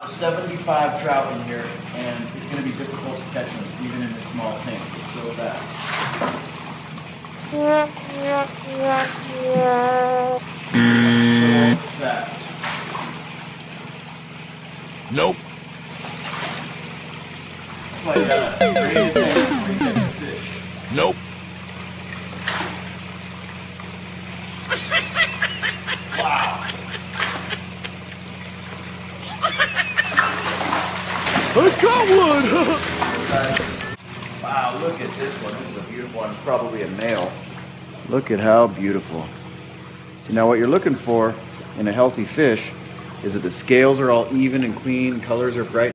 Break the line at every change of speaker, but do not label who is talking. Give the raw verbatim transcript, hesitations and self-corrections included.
seventy-five trout in here, and it's going to be difficult to catch them, even in this small tank. It's so fast. So fast.
Nope.
That's why you got a graded tank before you catch a fish.
Nope.
Wow.
I caught one!
Wow, look at this one. This is a beautiful one. It's probably a male. Look at how beautiful. So now what you're looking for in a healthy fish is that the scales are all even and clean, colors are bright.